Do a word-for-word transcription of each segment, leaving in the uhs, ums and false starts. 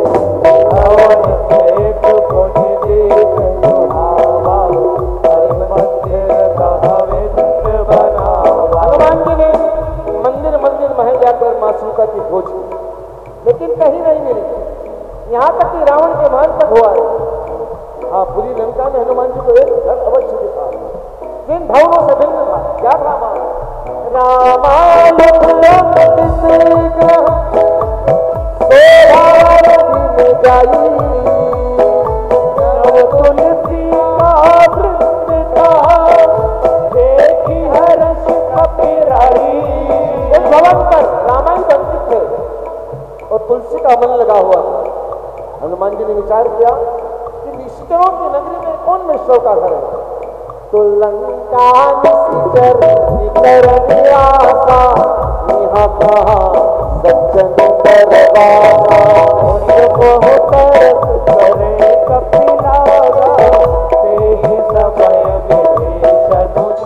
लेकिन कहीं नहीं मिली, यहाँ तक कि रावण के मान तक हुआ है। हाँ, पूरी लंका में हनुमान जी को एक घर अवश्य दिखा, जिन भवनों से भिन्न था। क्या था हमारा भवन पर रामायण अंकित थे और तुलसी का मन लगा हुआ था। हनुमान जी ने विचार किया कि निश्चरों की नगरी में कौन निश्चरों का घर है, तो लंका निश्चर निकर आसा यहाँ कहा सज्जन दरबारा बहुत करे कपिलागा तेहि समय विभीषण।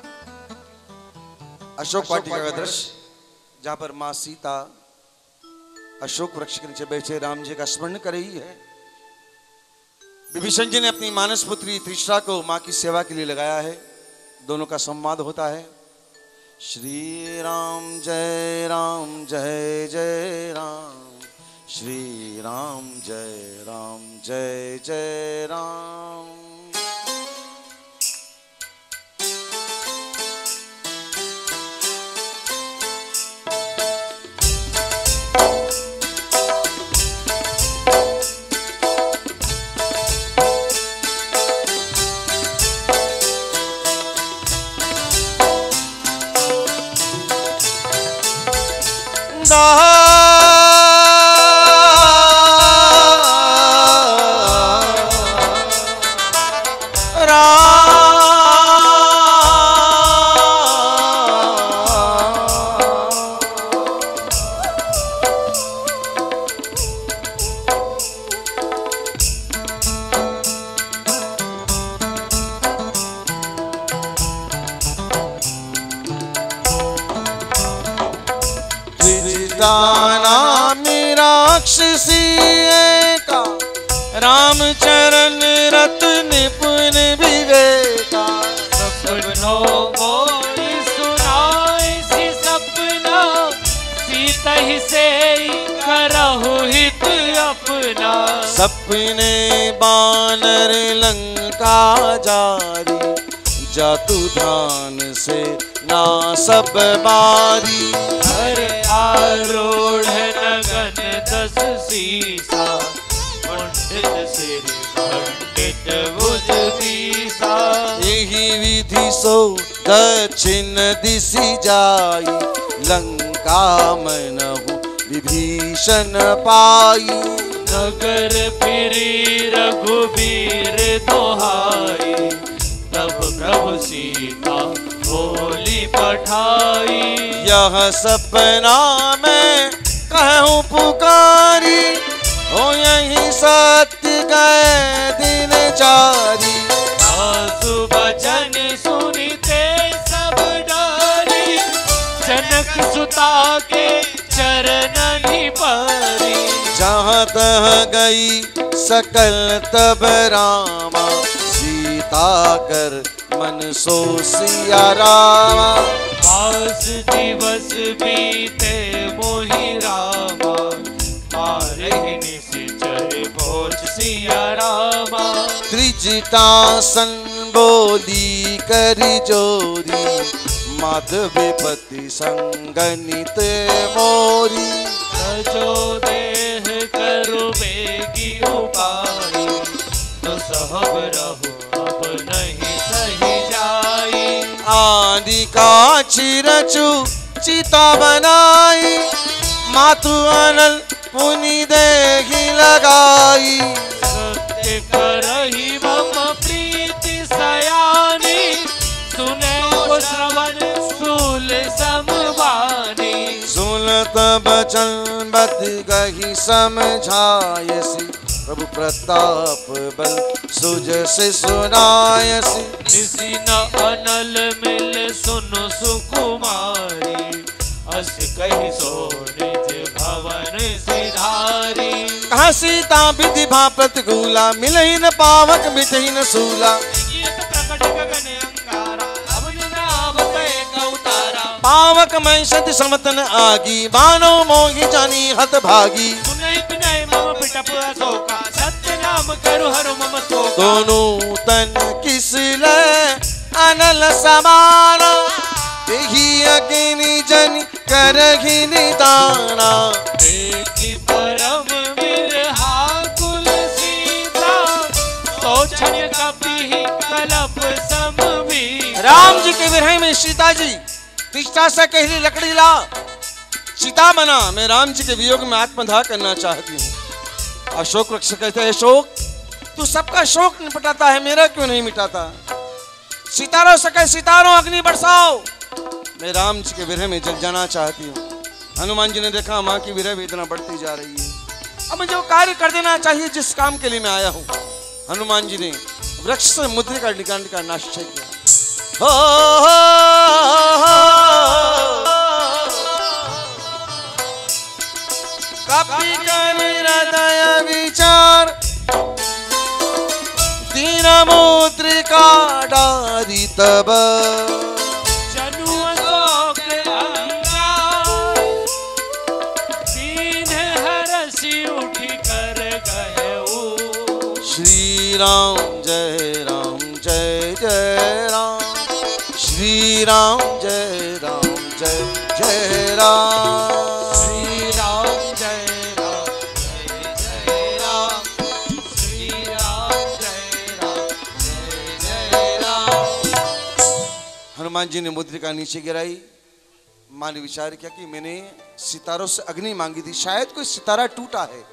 अशोक वाटिका का दृश्य जहां पर मां सीता अशोक वृक्ष के नीचे बैठे राम जी का स्मरण कर रही है। विभीषण जी ने अपनी मानस पुत्री त्रिशा को मां की सेवा के लिए लगाया है। दोनों का संवाद होता है। श्री राम जय राम जय जय राम, श्री राम जय राम जय जय राम। रामचरण रत्न निपुण विवेका, सपनों मोहि सुनाए सी सपना, सीता ही से करहु हित अपना। सपने बानर लंका जारी, जातु ध्यान से ना सब बारी। हर आरूढ़ नगन दस सीसा, पंडित भुज दीसा। यही विधि सो दक्षिण दिशि जाई, लंका मनहु विभीषण पाई। नगर फिरी रघुबीर दोहाई, तब प्रभु सीता बोली पठाई। यह सपना मैं कहूँ पुकारी, हो यही सत्य गए दिन चारी। आसु बचन सुनते सब डारी, जनक सुता के चरणनि परी। जहाँ तह गई सकल तब रामा, सीता कर मन सो सिया रामा। पास दिवस बीते मोहि रामा, मारहि निश्चर भोज सिया रामा। त्रिजटासन बोली करि जोरी, माधवीपति संगनित मोरी। जो देह करु बेगी उपाई, तो सहब रहु अब नहीं सही जाई। आदि का चिरचु चिता बनाई, मातु अनल पुनि देहि लगाई। सत्य करहि मम प्रीति सयानी, सुने को श्रवण सूल समवानी। सुनत बचन बत गही समझायसी, प्रभु प्रताप बल सुजसि सुनायसी। निसि न अनल मिल सुनु सुकुमारी, अस कहि सो निज भवन सिधारी। कहा सीता विधि भा प्रतिकूला, मिलही न पावक मिटही न सूला। पावक मैं सति समतन आगी, बानो मोही जानी हत भागी। दोनों तन किसले अनल समाना, देही अग्नि जन करही निदाना। देखी परम विरहाकुल सीता, तो छन कपि कलप समवी। राम जी के विरह में सीता जी तिष्ठा से कहली लकड़ी ला, सीता बना। मैं राम जी के वियोग में आत्मदाह करना चाहती हूँ। अशोक वृक्ष कहते हैं, अशोक तू सबका शोक निपटाता है, मेरा क्यों नहीं मिटाता? सितारों से कह, सितारों अग्नि बरसाओ। मैं राम जी के विरह में जल जाना चाहती हूँ। हनुमान जी ने देखा माँ की विरह वेदना बढ़ती जा रही है, अब मुझे वो कार्य कर देना चाहिए जिस काम के लिए मैं आया हूँ। हनुमान जी ने वृक्ष से मुद्रिका निकालने का निश्चय किया। हो, हो, हो, कपि कर हृदय विचार, दीन मुद्रिका डारी तब। श्री राम जय राम जय जय राम, श्री राम जय राम जय जय राम, श्री राम जय राम जय जय राम, श्री राम जय राम जय जय राम। हनुमान जी ने मुद्रिका नीचे गिराई। माँ ने विचार किया कि मैंने सितारों से अग्नि मांगी थी, शायद कोई सितारा टूटा है।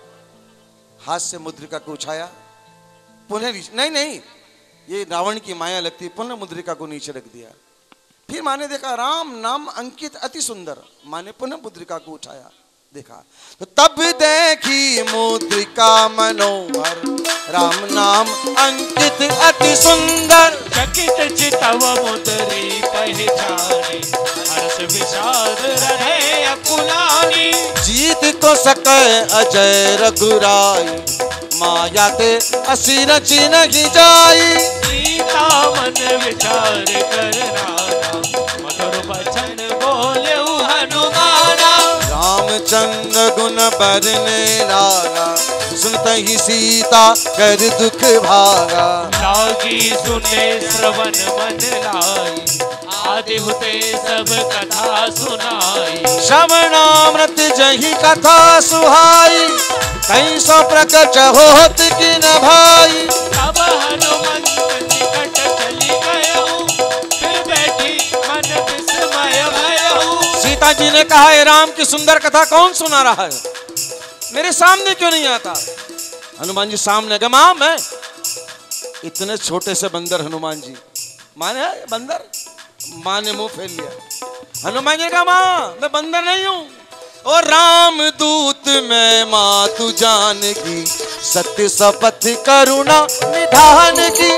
हाथ से मुद्रिका को उठाया, पुनः नहीं नहीं ये रावण की माया लगती, पुनः मुद्रिका को नीचे रख दिया। फिर माँ ने देखा राम नाम अंकित अति सुंदर। माँ ने पुनः मुद्रिका को उठाया, देखा तो तब देखी मुद्रिका मनोहर, राम नाम अंकित अति सुंदर। चकित चितव मुद्री पहचानी, हर्ष विषाद रहे अकुलानी। जीत को सके अजय रघुराई, माया ते असी रची नहीं जाई। सीता मन विचार करना, मधुर वचन बोले हनुमाना। रामचंद्र गुण बरने लागा, सुनते ही सीता कर दुख भागा। लागी सुने श्रवण मन लाई, आदि होते सब कथा सुनाई। श्रवणामृत जही कथा सुहाई, कहीं सौ प्रकट होत की न भाई। तब हनुमंत निकट चली गयहु, फिर बैठी मन विस्मय भयहु। सीता जी ने कहा, हे राम की सुंदर कथा कौन सुना रहा है, मेरे सामने क्यों नहीं आता? हनुमान जी सामने गए, मां मैं। इतने छोटे से बंदर हनुमान जी, माने बंदर? मां ने मुंह फेर लिया। हनुमान जी ने कहा, मां मैं बंदर नहीं हूं, और राम दूत में माँ तू जान की, सत्य शपथ करुणा निधान की।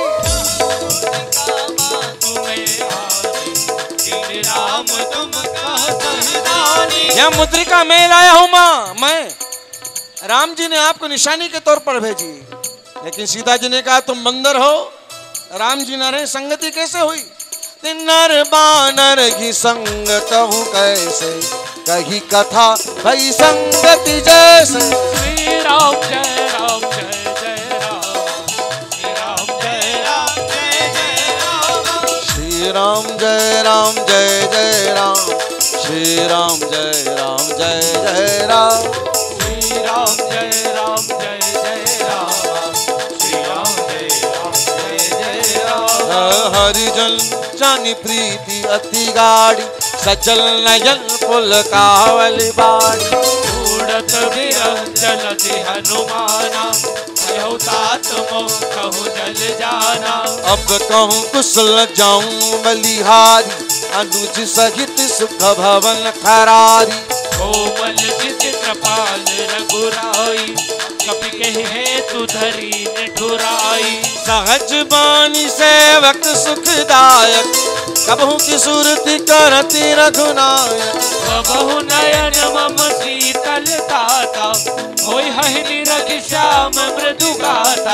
राम तुम कह यह मुद्रिका मैं लाया हूँ माँ, मैं। राम जी ने आपको निशानी के तौर पर भेजी, लेकिन सीता जी ने कहा तुम बंदर हो। राम जी न रहे, संगति कैसे हुई? नर बानर की संगत हूँ कैसे, कही कथा भई संगति जैसे। श्री राम जय राम जय जय राम, श्री राम जय राम जय जय राम, श्री राम जय राम जय जय राम, श्री राम जय राम जय जय राम, श्री राम जय राम जय जय राम, श्री राम जय राम जय जय राम। हरिजन जानी प्रीति अति गाड़ी, सचल नयन पुल कावली बाड़ी। उड़त विरह चलति हनुमाना, कहु तात मोह कहु जल जाना। अब कहूँ कुशल जाऊं बलिहारी, अनुज सहित सुख भवन खरारी। कोमल जित कृपाल रघुराई, कपि कहे तु धरी निठुराई। सहज बानी सेवक सुखदायक, कबहू की सूरती करती रघुनायक कबहु नयन मम शीतल ताता होय हहि निरख श्याम मृदु गाता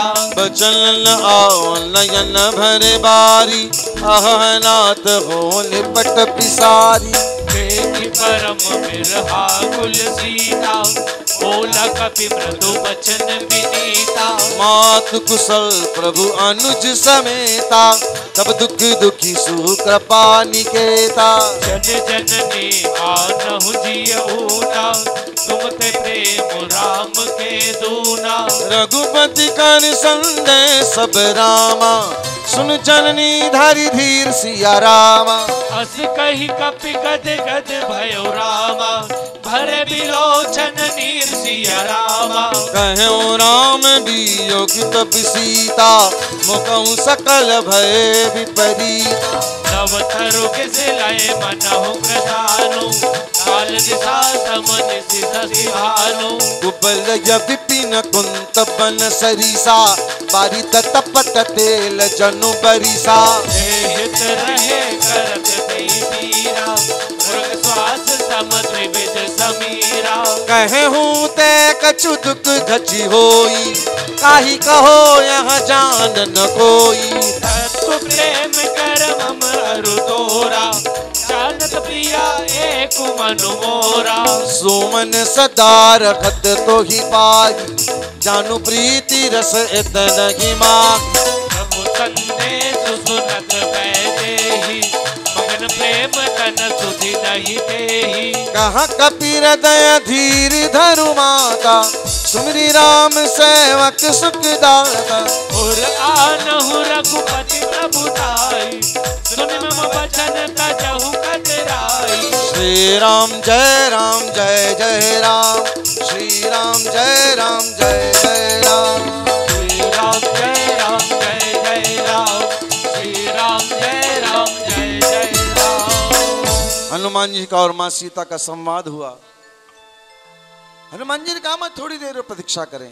बचन आओ नयन भरे बारी आह नाथ हो लिपट पिसारी देखि परम बिरहा कुल सीता बोला कपि मृदु बचन विनीता मात कुशल प्रभु अनुज समेता तब दुख दुखी सुकृपा निकेता जन जननी आनहु जियऊना तुम ते प्रेम राम के दूना रघुपति कर संदेश सब रामा सुन जननी धारी धीर सिया रामा हस कही कपि गद गद भयो रामा भरे बिलोचन नीर सिया रामा कहो राम वियोग तब सीता मुकहु सकल भय विपरीत नव तरु के सिलाए मनहु कृतानु काल दिशा समन सिद्धि भानु कुबल विपिन कुंत बन सरिसा बारी तपत तेल जनु बरिसा हित रहे करत तई पीरा मृग श्वास समुद्र विद समीरा कहे हूँ ते कछु दुख घची होई काहि कहो यहाँ जान न कोई तत्व प्रेम कर मम अरु तोरा जानत प्रिया एक मनु मोरा सोमन सदा रखत तो ही पाई जानु प्रीति रस इतन ही माग प्रभु संदेश सुनत बैदेहि मगन प्रेम तन सुधि नहीं देहि कहाँ कपि हृदय धीर धरु माता सुमरि राम सेवक सुख दाता और आनहु रघुपति प्रभु ताई सुन मम बचन तजहु कतराई श्री राम जय राम जय जय राम श्री राम जय राम जय जय राम श्री राम जय राम जय जय राम श्री राम जय राम जय जय राम। हनुमान जी का और माँ सीता का संवाद हुआ। हनुमान जी ने कहा मैं थोड़ी देर प्रतीक्षा करें,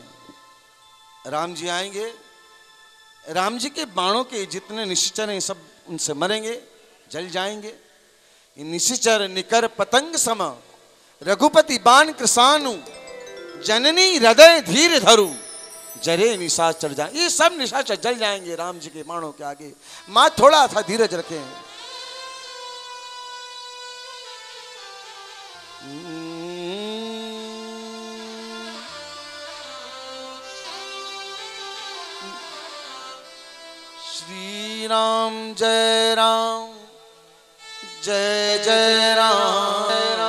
राम जी आएंगे, राम जी के बाणों के जितने निश्चर हैं सब उनसे मरेंगे, जल जाएंगे। निश्चर निकर पतंग सम रघुपति बाण कृसानु जननी हृदय धीर धरु जरे निशाचर जाए, ये सब निशाचर जल जाएंगे राम जी के बाणों के आगे। माँ थोड़ा सा धीरज रखें। श्री राम जय राम जय जय राम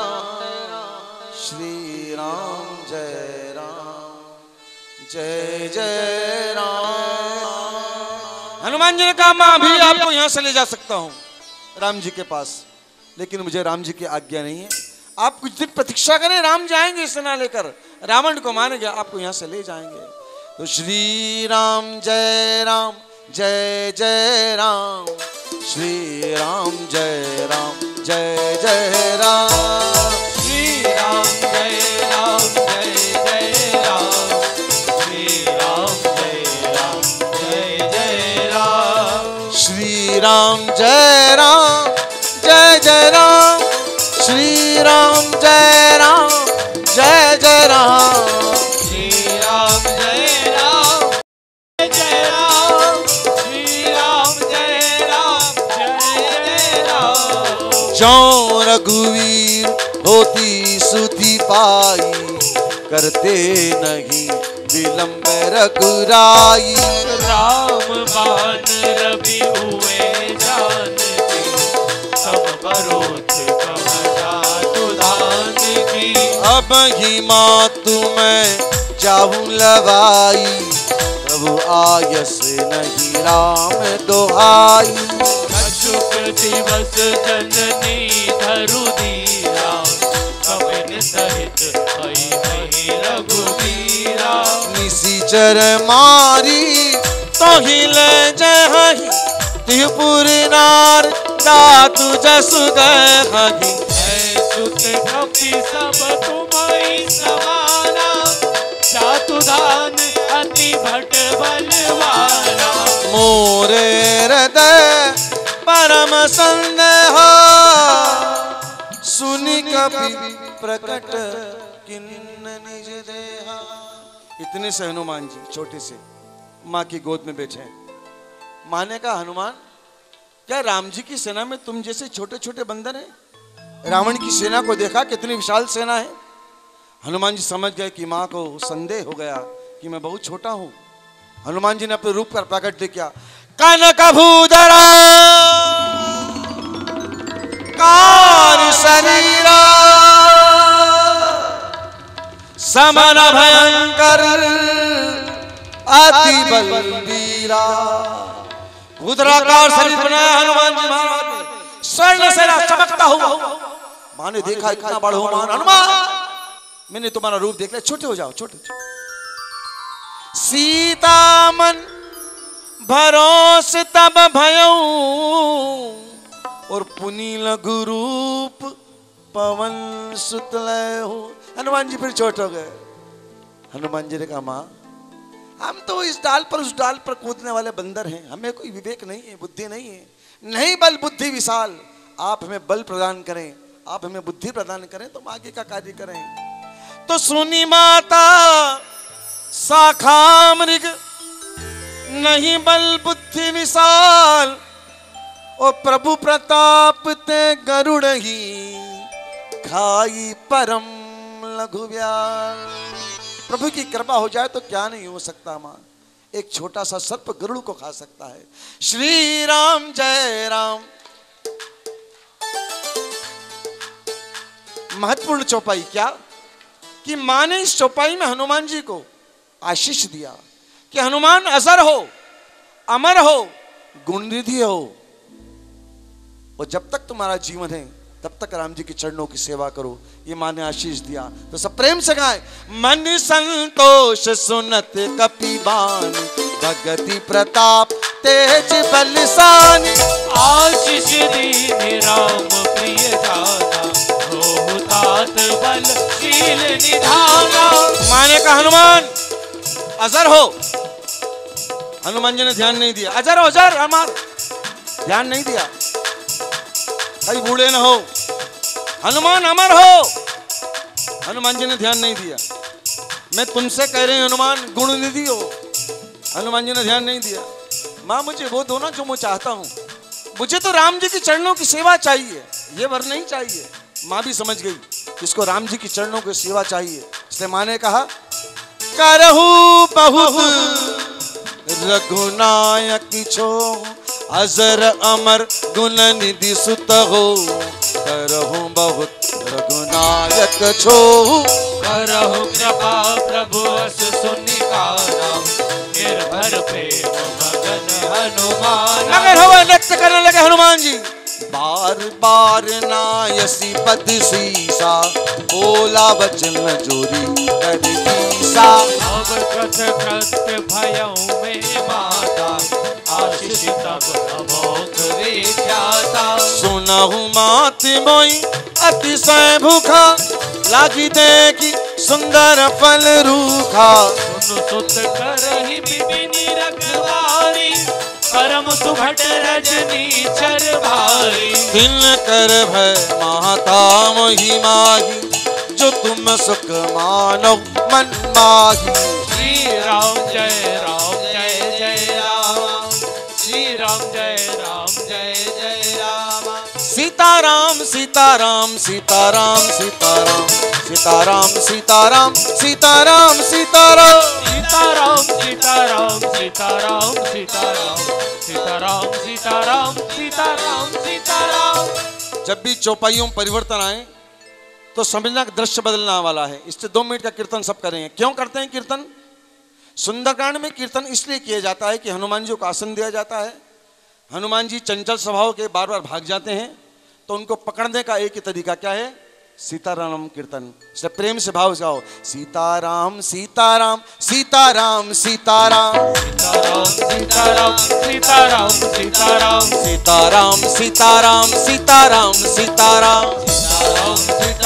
श्री राम जय राम जय जय राम। हनुमान जी ने कहा मैं अभी आपको यहां से ले जा सकता हूं राम जी के पास, लेकिन मुझे राम जी की आज्ञा नहीं है। आप कुछ दिन प्रतीक्षा करें, राम जाएंगे सेना लेकर, रावण को मारेंगे, आपको यहां से ले जाएंगे। तो श्री राम जय राम जय जय राम श्री राम जय राम जय जय राम श्री राम जय राम जय जय राम श्री राम जय राम जय जय राम श्री राम जय राम जय जय राम श्री राम जय राम जय जय राम श्री राम जय राम जय जय राम श्री राम जय राम जय जय राम। जो रघुवीर होती सुधि पाई करते नहीं विलंब रघुराई। राम बाण रवि हुए जानती सब बरोत कमरा तुधान की। अब ही माँ तुम्हें जाऊं लवाई प्रभु आयस नहीं राम दोहाई। अशुक दिवस जननी धरु धीरा कपिन सहित हई हई रघुवीरा। निशिचर मारी तो ही ले जय त्रिपुर नार दातु जसु गई। सुत कपि सब तुम्हारी समाना जातु दान अति भट बलवाना। मोरे हृदय परम संदेह सुनी कपि प्रकट किन्न निज देहा। इतने से हनुमान जी छोटे से माँ की गोद में बैठे हैं। माँ ने कहा हनुमान, क्या राम जी की सेना में तुम जैसे छोटे छोटे बंदर हैं? रावण की सेना को देखा, कितनी विशाल सेना है। हनुमान जी समझ गए कि माँ को संदेह हो गया कि मैं बहुत छोटा हूं। हनुमान जी ने अपने रूप कर प्रकट किया। कनक भूधरा कार शरीरा समन भयंकर अति बलवीरा। भूधराकार शरीर बनाया हनुमान जी महाराज ने, स्वर्ण से चमकता हुआ। मां ने देखा इतना बड़ा हनुमान, हनुमान मैंने तुम्हारा रूप देख लिया, छोटे हो जाओ, छोटे। सीता मन भरोस तब भयऊ और पुनी लघु रूप पवन सुतलय हो। हनुमान जी फिर छोटे हो गए। हनुमान जी ने कहा मां, हम तो इस डाल पर उस डाल पर कूदने वाले बंदर हैं, हमें कोई विवेक नहीं है, बुद्धि नहीं है। नहीं बल बुद्धि विशाल, आप हमें बल प्रदान करें, आप हमें बुद्धि प्रदान करें तो हम आगे का कार्य करें। तो सुनी माता शाखा मृग नहीं बल बुद्धि विशाल, ओ प्रभु प्रताप ते गरुड़ ही खाई परम लघु व्याल। प्रभु की कृपा हो जाए तो क्या नहीं हो सकता मां। एक छोटा सा सर्प गरुड़ को खा सकता है। श्री राम जय राम। महत्वपूर्ण चौपाई क्या कि मां ने इस चौपाई में हनुमान जी को आशीष दिया कि हनुमान अजर हो, अमर हो, गुणनिधि हो, और जब तक तुम्हारा जीवन है तब तक राम जी के चरणों की सेवा करो। ये मां ने आशीष दिया। तो सब प्रेम से गाएं। मन संतोष सुनत कपिबान भगति प्रताप तेज बलसान। आशीष दीन राम प्रिय जाना हो तात बलशील निधाना। मां ने कहा हनुमान अजर हो। हनुमान जी ने ध्यान नहीं दिया। अजर हो, अजर अमर, ध्यान नहीं दिया। कहीं बूढ़े ना हो। हनुमान अमर हो, हनुमान जी ने ध्यान नहीं दिया। मैं तुमसे कह रही हूं हनुमान गुणनिधि हो, हनुमान जी ने ध्यान नहीं दिया। मां मुझे वो दोनों जो मैं चाहता हूं, मुझे तो राम जी की चरणों की सेवा चाहिए, ये वर नहीं चाहिए। मां भी समझ गई इसको राम जी की चरणों की सेवा चाहिए। इसलिए मां ने कहा करहु बहुत रघुनायक छो अजर अमर गुण निधि सुत हो। करहु बहुत रघुनायक छो करहु कृपा प्रभु अस सुनिकारा। निर्भर प्रेम मगन हनुमान। मगर हुआ नृत्य करने लगे हनुमान जी। बार बार नायसी पद सीसा बोला वचन जोरी कर दीसा। अब कथ कृत्य भयऊ में माता आशीष तब अमोघ विख्याता। सुनहु मात मोई अतिशय भूखा लागी देखी सुंदर फल रूखा। सुन सुत करहि बिपिनी रखवारी परम सुभट रजनी चर भारी। दिन कर भय माता मोहि माही जो तुम सुख मानो मन माही। श्री राम जय राम जय जय राम। श्री राम जय राम जय जय राम। सीताराम सीताराम सीताराम सीताराम सीताराम सीताराम सीताराम सीताराम सीताराम सीताराम सीताराम सीताराम सीताराम सीताराम सीताराम सीताराम। जब भी चौपाइयों में परिवर्तन आए तो समझना दृश्य बदलना वाला है। इससे दो मिनट का कीर्तन सब करेंगे। क्यों करते हैं कीर्तन? सुंदरकांड में कीर्तन इसलिए किया जाता है कि हनुमान जी को आसन दिया जाता है। हनुमान जी चंचल स्वभाव के बार बार भाग जाते हैं, तो उनको पकड़ने का एक ही तरीका क्या है? सीताराम कीर्तन। इसलिए प्रेम से भाव गाओ। सीताराम सीताराम सीताराम सीताराम सीताराम सीताराम सीताराम सीताराम सीताराम सीताराम सीताराम सीताराम सीताराम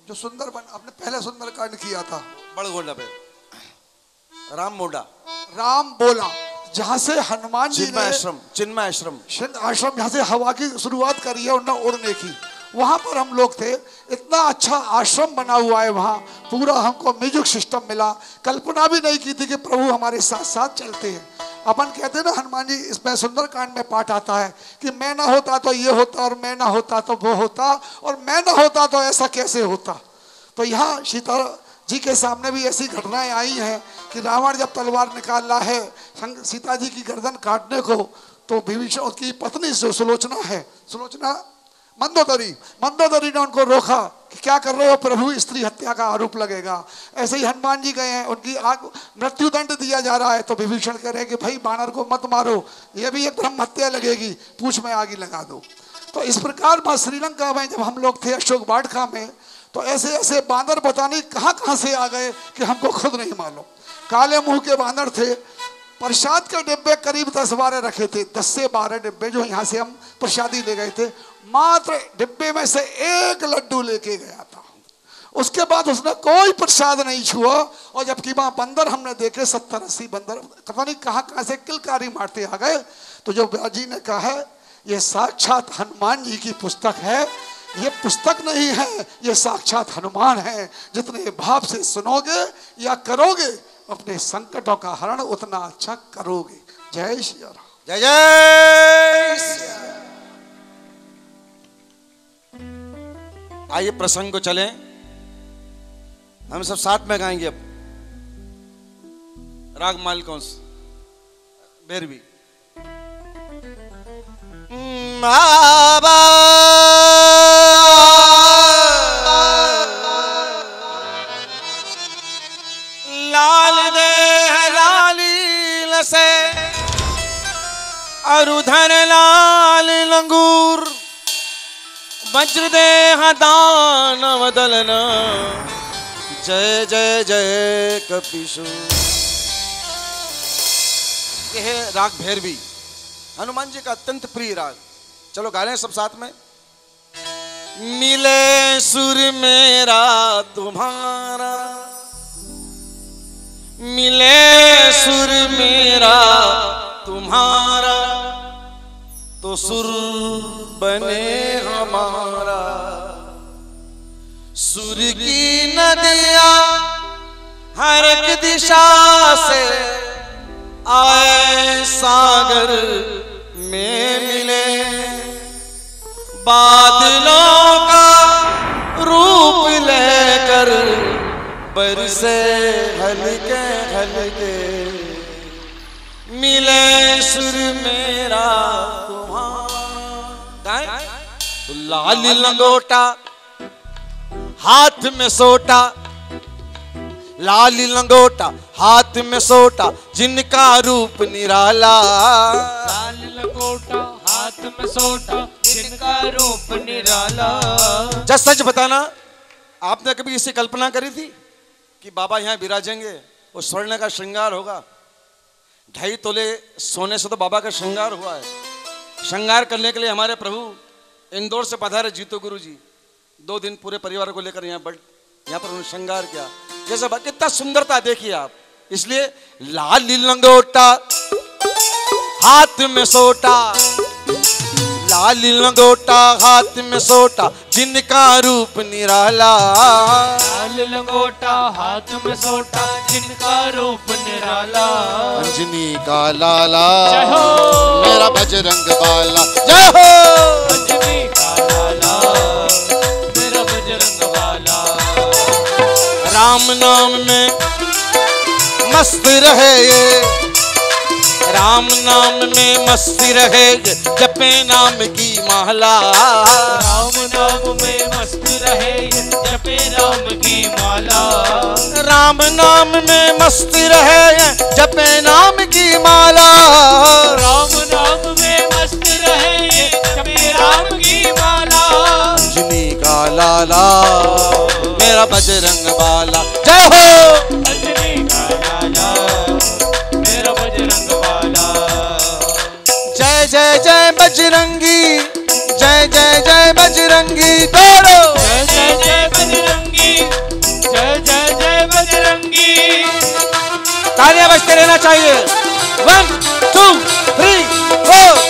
जो सुंदर बन आपने पहले सुंदरकांड किया था, बड़गोंडा पे राम मोडा, राम बोला, जहां से हनुमान जी चिन्मय ने आश्रम, चिन्मय आश्रम सिंध आश्रम जहाँ से हवा की शुरुआत करी है उन्होंने उड़ने की, वहां पर हम लोग थे। इतना अच्छा आश्रम बना हुआ है वहाँ, पूरा हमको म्यूजिक सिस्टम मिला। कल्पना भी नहीं की थी कि प्रभु हमारे साथ साथ चलते हैं। अपन कहते हैं ना हनुमान जी, इसमें सुंदरकांड में पाठ आता है कि मैं ना होता तो ये होता, और मैं ना होता तो वो होता, और मैं ना होता तो ऐसा कैसे होता। तो यहाँ सीता जी के सामने भी ऐसी घटनाएं आई हैं कि रावण जब तलवार निकाल रहा है सीता जी की गर्दन काटने को, तो विभीषण की पत्नी जो सुलोचना है, सुलोचना मंदोदरी मंदोदरी ने उनको रोका कि क्या कर रहे हो प्रभु, स्त्री हत्या का आरोप लगेगा। ऐसे ही हनुमान जी गए हैं, उनकी आग मृत्युदंड दिया जा रहा है, तो विभीषण कह रहे हैं कि भाई बानर को मत मारो, ये भी एक ब्रह्म हत्या लगेगी, पूछ में आग लगा दो। तो इस प्रकार वहाँ श्रीलंका में जब हम लोग थे अशोक वाटिका में, तो ऐसे ऐसे बांदर पता नहीं कहाँ कहाँ से आ गए कि हमको खुद नहीं मालूम। काले मुंह के बांदर थे। प्रसाद के डिब्बे करीब दस बारह रखे थे, दस से बारह डिब्बे जो यहाँ से हम प्रसादी ले गए थे। मात्र डिब्बे में से एक लड्डू लेके गया था, उसके बाद उसने कोई प्रसाद नहीं छुआ। और जबकि वहाँ बंदर हमने देखे सत्तर अस्सी बंदर, पता नहीं कहाँ कहाँ से किलकारी मारते आ गए। तो जो ब्याजी ने कहा है ये साक्षात हनुमान जी की पुस्तक है, ये पुस्तक नहीं है, ये साक्षात हनुमान है। जितने भाव से सुनोगे या करोगे अपने संकटों का हरण उतना अच्छा करोगे। जय श्री राम। जय जय श्री राम। आइए प्रसंग को चलें, हम सब साथ में गाएंगे। अब राग माल कौन सा? भैरवी। बाबा लाल दे लाली से अरुधर लाल लंगूर, वज्र दे दानव दलन, जय जय जय कपीशु। यह है राग भैरवी, हनुमान जी का अत्यंत प्रिय राग। चलो गा रहे हैं सब साथ में। मिले सुर मेरा तुम्हारा, मिले सुर मेरा तुम्हारा, तो सुर बने हमारा। सुर की नदियां हर एक दिशा से आए सागर में मिले, बादलों का रूप लेकर बरसे हल्के हल्के, मिले सुर मेरा तुम्हारा। तो लाल लंगोटा हाथ में सोटा, लाल लंगोटा हाथ में सोटा, जिनका रूप निराला। लाल लंगोटा हाथ में सोटा, जिनका रूप निराला। जब सच बताना, आपने कभी इसी कल्पना करी थी कि बाबा यहाँ विराजेंगे, वो स्वर्ण का श्रृंगार होगा? ढाई तोले सोने से तो बाबा का श्रृंगार हुआ है। श्रृंगार करने के लिए हमारे प्रभु इंदौर से पधारे जीतो गुरु जी, दो दिन पूरे परिवार को लेकर यहाँ बट यहाँ पर उन्होंने श्रृंगार किया। जैसे कितना सुंदरता देखिए आप। इसलिए लाल लंगोटा हाथ में सोटा, लाल लंगोटा हाथ में सोटा, जिनका रूप निराला। लाल लंगोटा हाथ में सोटा, जिनका रूप निराला। अंजनी का लाला जय हो, मेरा बजरंग बाला, जय हो। अंजनी का लाला मेरा बजरंग बाला। राम नाम में मस्त रहे ये, राम नाम में मस्ती रहे ये, जपे नाम की माला। राम नाम में मस्त रहे ये, जपे राम की माला। राम नाम में मस्ती रहे ये, जपे नाम की माला। राम नाम में मस्त रहे ये, जपे राम की माला। अंजनी का लाला मेरा बजरंग बाला, जय हो। अंजनी का लाला मेरा बजरंग बाला। जय जय जय बजरंगी, जय जय जय बजरंगी, दौड़ो। जय जय जय बजरंगी, रहना चाहिए। One two three four.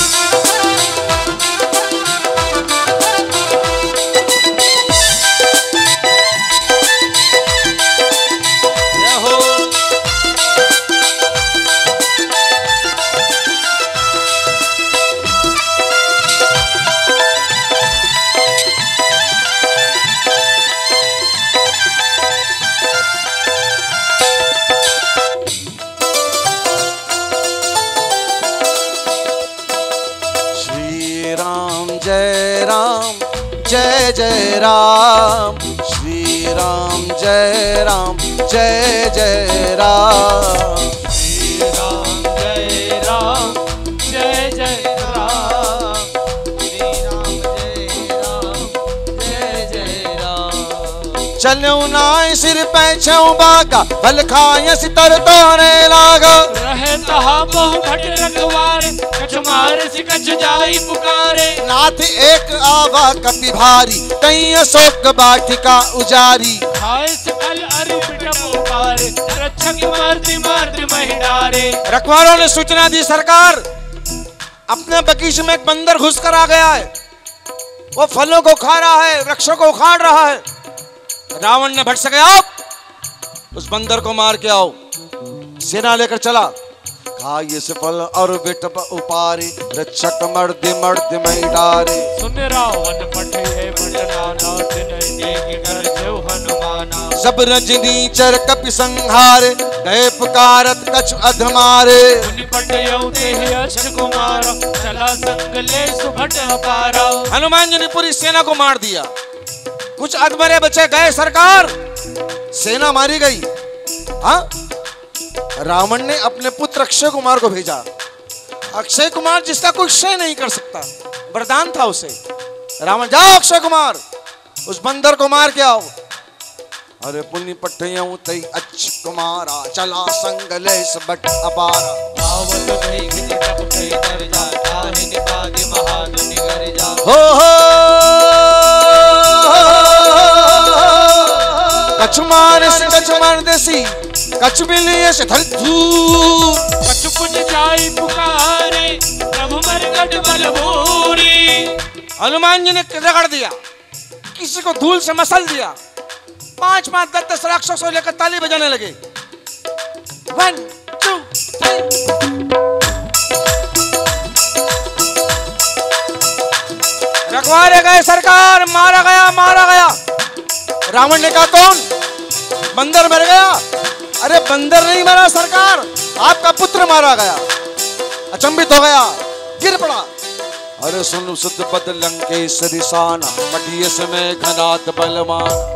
जय राम जय जय राम, श्री राम जय राम जय जय राम, श्री राम जय राम जय जय राम, श्री राम जय राम जय जय राम। चलऊ नाय सिर पे छऊ बागा, भल खाय सितर तोरे लागा, रहे तहा बहु भट रखवारे, कछ मारे से कछ जाई पुकारे। नाथ एक आवा कपि भारी, कहीं अशोक बाटिका उजारी, खाए सकल अरु पिटबो पारे, रक्षक मर्द मर्द महिडारे। रखवारों ने सूचना दी, सरकार अपने बगीचे में एक बंदर घुस कर आ गया है, वो फलों को खा रहा है, वृक्षों को उखाड़ रहा है। रावण ने भट से कहा, आप उस बंदर को मार के आओ। सेना लेकर चला, खाइए से फल और बिटप उपारे, रक्षक मर्द मर्द महिडारे। सुन रावण पठे भटना नाथ नहीं देगी कर देव हनुमाना। सब रजनी चर कपि संहारे, गए पुकारत कछु अधमारे। मुनि पटयौ देहि अश्व कुमार, चला संग ले सुभट अपारा। हनुमान जी ने पूरी सेना को मार दिया, कुछ अधमरे बचे गए सरकार, सेना मारी गई। हाँ, रावण ने अपने पुत्र अक्षय कुमार को भेजा। अक्षय कुमार जिसका कोई क्षय नहीं कर सकता, वरदान था उसे। रावण, जाओ अक्षय कुमार उस बंदर को मार के आओ। अरे पुण्य पठयऊ तई अक्ष कुमारा, चला संग ले सबट अपारा। आवत देख जब कई दर जाता है, निपाति महामुनि घर जा। हो हो कछ मार से कछ मार देसी, कछ मिलिए से धर धूर, कछु कुछ जाई पुकारे, प्रभु मरकट बल भूरी। हनुमान जी ने रगड़ दिया, किसी को धूल से मसल दिया। पांच पांच दस दस राक्षसों लेकर ताली बजाने लगे। One two three. रखवारे गए सरकार, मारा गया मारा गया। रावण ने कहा, कौन? बंदर मर गया। अरे बंदर नहीं मरा सरकार, आपका पुत्र मारा गया। अचंभित हो गया, गिर पड़ा। अरे सुन सुध बद लंकेश्वरी साना, पटिये समय घनात बलवान।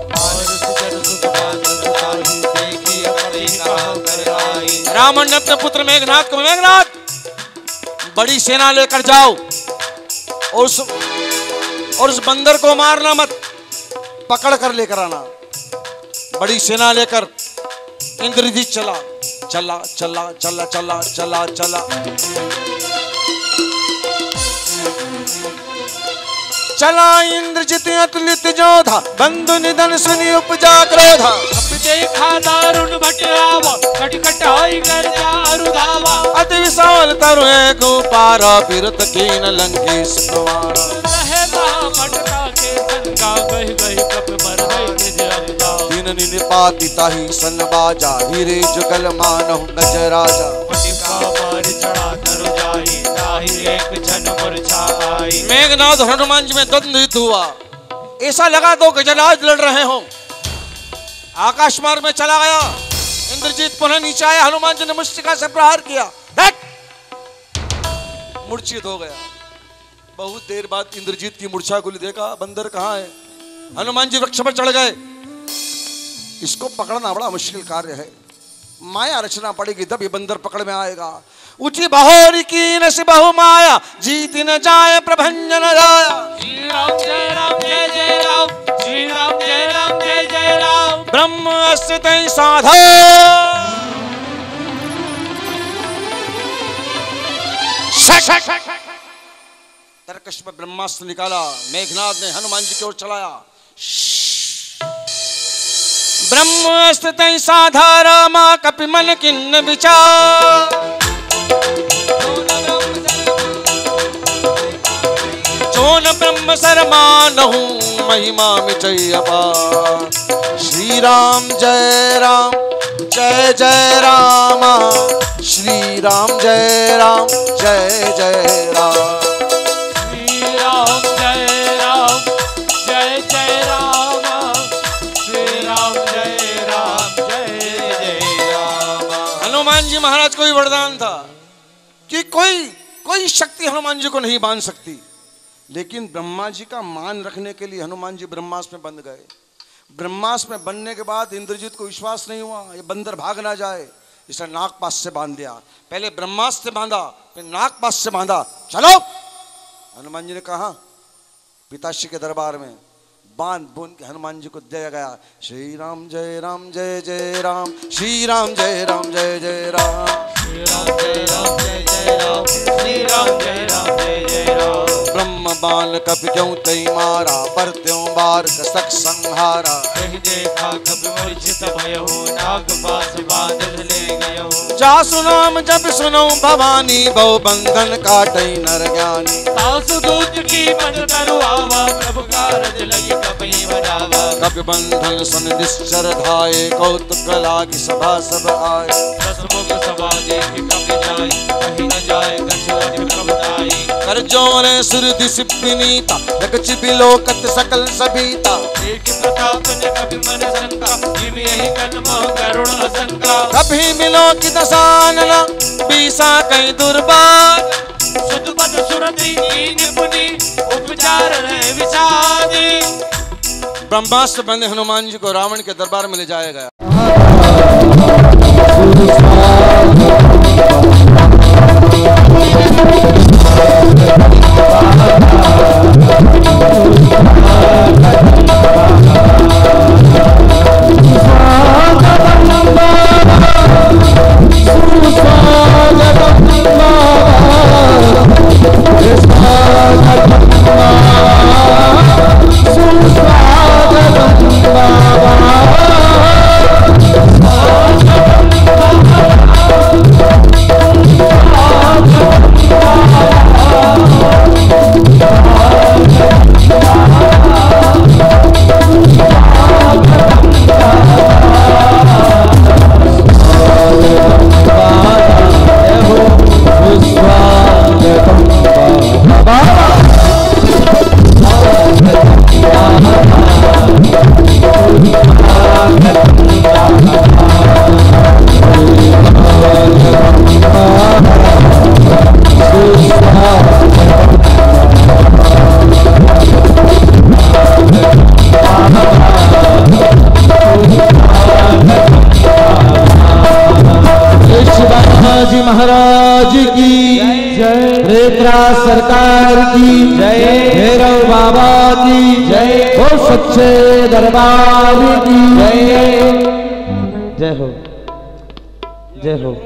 रावण ने अपने पुत्र मेघनाथ को, मेघनाथ बड़ी सेना लेकर जाओ और उस और उस बंदर को मारना मत, पकड़ कर लेकर आना। बड़ी सेना लेकर इंद्रजीत चला चला चला चला चला चला चला चला इंद्रजित अतुलित जोधा, बंधु निधन सुनि उपजा क्रोधा। देखा दारुण भट आवा, कटकटाई कर जारु धावा। अति विशाल तरु एक पारा, बिरत कीन लंकेश कुमारा। रहे महा भटका के संगा, बहि बहि कप मर गई निज अंगा। दिन निपाति ताहि सन बाजा, हीरे जुगल मानहु गज राजा। मटिका मार चढ़ा तरु जाई, ताहि एक जन मूर्छा आई। मेघनाथ हनुमान जी में द्वंद्व युद्ध हुआ, ऐसा लगा दो गजराज लड़ रहे हो। आकाश मार्ग में चला गया, इंद्रजीत पुनः नीचे आया, हनुमान जी ने मुष्टिका से प्रहार किया, मूर्छित हो गया। बहुत देर बाद इंद्रजीत की मूर्छा को देखा, बंदर कहाँ है। हनुमान जी वृक्ष पर चढ़ गए। इसको पकड़ना बड़ा मुश्किल कार्य है, माया रचना पड़ेगी तब ये बंदर पकड़ में आएगा। उठी बहोरी की नस बहु माया, जीत न जाए प्रभंजन राया। श्री राम जय राम जय जय राम, श्री राम जय राम जय जय राम। ब्रह्म अस्य तै साधा, तरकश में ब्रह्मास्त्र निकाला। मेघनाथ ने हनुमान जी की ओर चलाया। ब्रह्मस्थित साधारा माँ कपि मन किन्न विचार। जो न ब्रह्म सरमानहु महिमा मिचै अपार। श्री राम जय राम जय जय राम, श्री राम जय राम जय जय राम। श्री राम जय राम जय जय राम, श्री राम जय राम जय जय राम। हनुमान जी महाराज को भी वरदान था कि कोई कोई शक्ति हनुमान जी को नहीं बांध सकती, लेकिन ब्रह्मा जी का मान रखने के लिए हनुमान जी ब्रह्मास्त्र में बंध गए। ब्रह्मास्त्र में बनने के बाद इंद्रजीत को विश्वास नहीं हुआ ये बंदर भाग ना जाए, इसने नागपाश से बांध दिया। पहले ब्रह्मास्त्र से बांधा, फिर नागपाश से बांधा। चलो, हनुमान जी ने कहा पिताश्री के दरबार में बांध बूंद के हनुमान जी को दिया गया। श्री राम जय राम जय जय राम, श्री राम जय राम जय जय राम, श्री राम जय राम जय जय राम, श्री राम जय राम जय जय राम। ब्रह्म बाण कपि क्यों तई मारा, पर त्यों बार कसक संहारा। कहि देखा कपि मूर्छित भयहु, नागपाश बांध ले गयहु। जासु नाम जब सुनो भवानी, बहु बंधन काटई नर ज्ञानी। सासु दूत की मन तरुआवा, प्रभु कारज लगी कपि बजावा। कपि बंधन सन निश्चर धाये, कौतुक लागी सभा सब आए। दसमुख सभा देख कपि जाय, कहीं न जाय कछु अधिक कबुताई। कर जोरे सुर दिस विनीता, जगच बिलोकत सकल सबीता। एक प्रताप ने कपि मन शंका, जीव यही कन्म करुण असंका। कभी मिलो कि दसानना, बीसा कई दुर्बार। सुतपद सुरति कीन पुनि, उपचार रहे विषादी। ब्रह्मास्त्र बंधे हनुमान जी को रावण के दरबार में ले जाया गया। महाराज की जय, रेत्रा सरकार की जय, भैरव बाबा की जय, और सच्चे दरबार की जय। जय हो जय हो।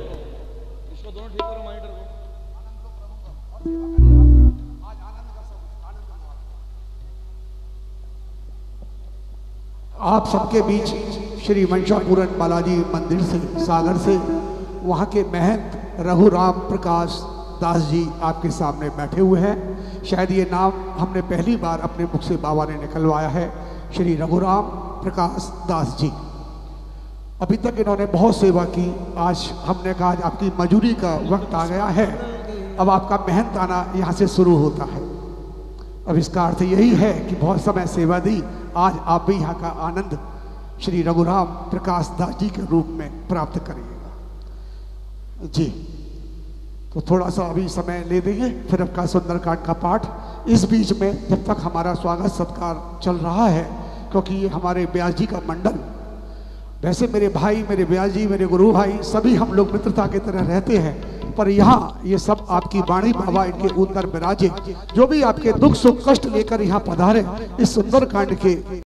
आप सबके बीच श्री वंशापूरन बालाजी मंदिर से सागर से वहाँ के महंत रघुराम प्रकाश दास जी आपके सामने बैठे हुए हैं। शायद ये नाम हमने पहली बार अपने मुख से बाबा ने निकलवाया है, श्री रघुराम प्रकाश दास जी। अभी तक इन्होंने बहुत सेवा की। आज हमने कहा आज आपकी मजूरी का वक्त आ गया है, अब आपका मेहनत आना यहाँ से शुरू होता है। अब इसका अर्थ यही है कि बहुत समय सेवा दी, आज आप भी यहाँ का आनंद श्री रघुराम प्रकाश दास जी के रूप में प्राप्त करिएगा जी। तो थोड़ा सा अभी समय ले देंगे, फिर आपका सुंदरकांड का पाठ। इस बीच में जब तक हमारा स्वागत सत्कार चल रहा है, क्योंकि ये हमारे व्यास जी का मंडल, वैसे मेरे भाई, मेरे व्यास जी, मेरे गुरु भाई सभी हम लोग मित्रता की तरह रहते हैं, पर यहाँ ये सब आपकी वाणी बाबा इनके अंदर विराजे, जो भी आपके दुख सुख कष्ट लेकर यहाँ पधारे इस सुंदरकांड के